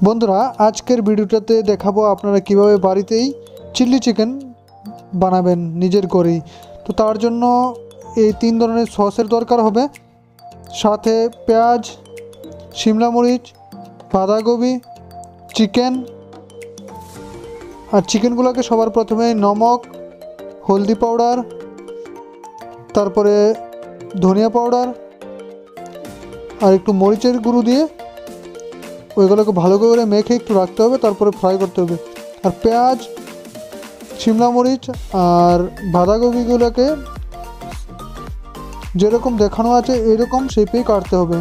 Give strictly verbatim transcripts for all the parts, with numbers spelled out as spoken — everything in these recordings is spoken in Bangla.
বন্ধুরা আজকের ভিডিওটাতে দেখাবো আপনারা কিভাবে বাড়িতেই চিলি চিকেন বানাবেন নিজের করেই। তো তার জন্য এই তিন ধরনের সসের দরকার হবে, সাথে পেঁয়াজ, শিমলা মরিচ, বাঁধাকপি, চিকেন। আর চিকেনগুলোকে সবার প্রথমে নমক, হলদি পাউডার, তারপরে ধনিয়া পাউডার আর একটু মরিচের গুঁড়ো দিয়ে ওইগুলোকে ভালো করে মেখে একটু রাখতে হবে, তারপরে ফ্রাই করতে হবে। আর পেঁয়াজ, শিমলা মরিচ আর বাঁধাকপিগুলোকে যেরকম দেখানো আছে এরকম শেপে কাটতে হবে,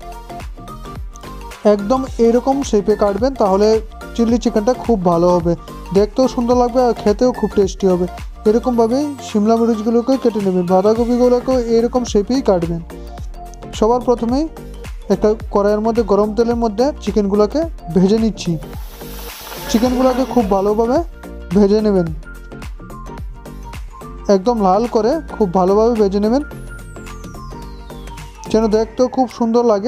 একদম এরকম শেপে কাটবেন, তাহলে চিলি চিকেনটা খুব ভালো হবে, দেখতেও সুন্দর লাগবে আর খেতেও খুব টেস্টি হবে। এরকমভাবেই শিমলা মরিচগুলোকে কেটে নেবেন, বাঁধাকপিগুলোকেও এরকম শেপেই কাটবেন। সবার প্রথমেই একটা কড়াইয়ের মধ্যে গরম তেলের মধ্যে চিকেনগুলোকে ভেজে নিচ্ছি। চিকেনগুলোকে খুব ভালোভাবে ভেজে নেবেন, একদম লাল করে খুব ভালোভাবে ভেজে নেবেন, যেন দেখতেও খুব সুন্দর লাগে।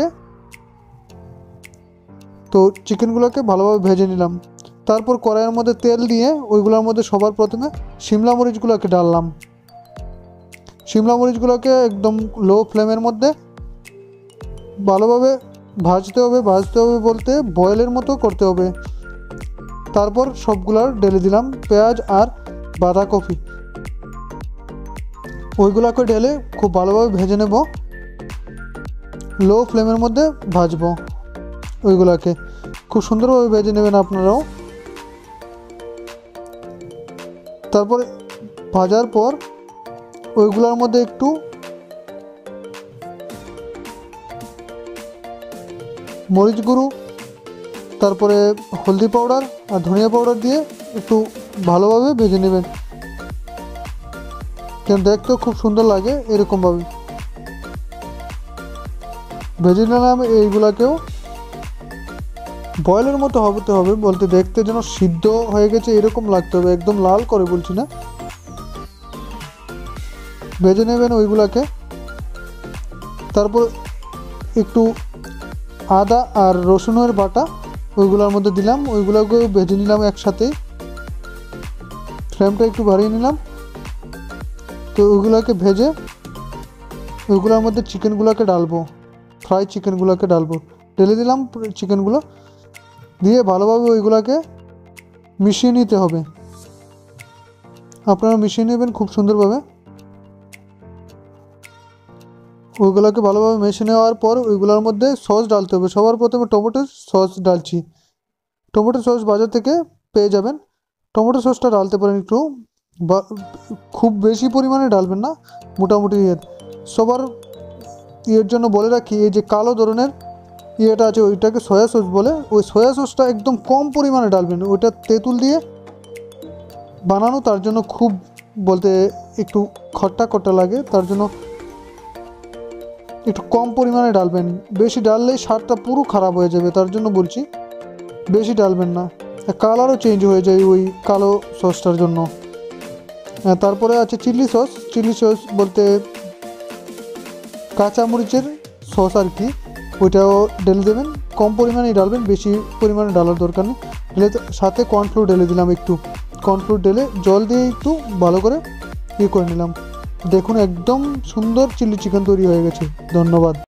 তো চিকেনগুলোকে ভালোভাবে ভেজে নিলাম, তারপর কড়াইয়ের মধ্যে তেল দিয়ে ওইগুলোর মধ্যে সবার প্রথমে শিমলা মরিচগুলোকে ডাললাম। শিমলা মরিচগুলোকে একদম লো ফ্লেমের মধ্যে ভালোভাবে ভাজতে হবে, ভাজতে হবে বলতে বয়েলের মতো করতে হবে। তারপর সবগুলার ঢেলে দিলাম পেঁয়াজ আর বাঁধাকপি, ওইগুলোকে ঢেলে খুব ভালোভাবে ভেজে নেব, লো ফ্লেমের মধ্যে ভাজবো। ওইগুলোকে খুব সুন্দরভাবে ভেজে নেবেন আপনারাও। তারপরে ভাজার পর ওইগুলোর মধ্যে একটু মরিচ গুঁড়ো, তারপরে হলদি পাউডার আর ধনিয়া পাউডার দিয়ে একটু ভালোভাবে ভেজে নেবেন, যেন দেখতেও খুব সুন্দর লাগে। এরকমভাবে ভেজে নিলাম। এইগুলাকেও বয়েলের মতো হতে হবে বলতে দেখতে যেন সিদ্ধ হয়ে গেছে এরকম লাগতে হবে, একদম লাল করে বলছি না। ভেজে নেবেন ওইগুলাকে। তারপর একটু আদা আর রসুনের বাটা ওইগুলোর মধ্যে দিলাম, ওইগুলোকেও ভেজে নিলাম একসাথে, ফ্লেমটা একটু বাড়িয়ে নিলাম। তো ওইগুলোকে ভেজে ওইগুলোর মধ্যে চিকেনগুলোকে ডালবো, ফ্রাই চিকেনগুলোকে ডালবো, ঢেলে দিলাম চিকেনগুলো দিয়ে ভালোভাবে ওইগুলোকে মিশিয়ে নিতে হবে। আপনারা মিশিয়ে নেবেন খুব সুন্দরভাবে। ওইগুলোকে ভালোভাবে মিশিয়ে নেওয়ার পর ওইগুলোর মধ্যে সস ডালতে হবে। সবার প্রথমে টমেটো সস ডালছি, টমেটো সস বাজার থেকে পেয়ে যাবেন। টমেটো সসটা ডালতে পারেন একটু, খুব বেশি পরিমাণে ডালবেন না, মোটামুটি ইয়ে। সবার ইয়ের জন্য বলে রাখি, এই যে কালো ধরনের ইয়েটা আছে ওইটাকে সয়া সস বলে, ওই সয়া সসটা একদম কম পরিমাণে ডালবেন। ওইটা তেঁতুল দিয়ে বানানো, তার জন্য খুব বলতে একটু খট্টা খট্টা লাগে, তার জন্য একটু কম পরিমাণে ডালবেন। বেশি ডাললেই স্বাদটা পুরো খারাপ হয়ে যাবে, তার জন্য বলছি বেশি ডালবেন না, কালারও চেঞ্জ হয়ে যায় ওই কালো সসটার জন্য। তারপরে আছে চিলি সস। চিলি সস বলতে কাঁচামরিচের সস আর কি, ওইটাও ঢেলে দেবেন, কম পরিমাণেই ডালবেন, বেশি পরিমাণে ডালার দরকার নেই। ঢেলে সাথে কর্নফ্লোর ঢেলে দিলাম, একটু কর্নফ্লোর ঢেলে জল দিয়ে একটু ভালো করে ইয়ে করে নিলাম। দেখুন একদম সুন্দর চিলি চিকেন তৈরি হয়ে গেছে। ধন্যবাদ।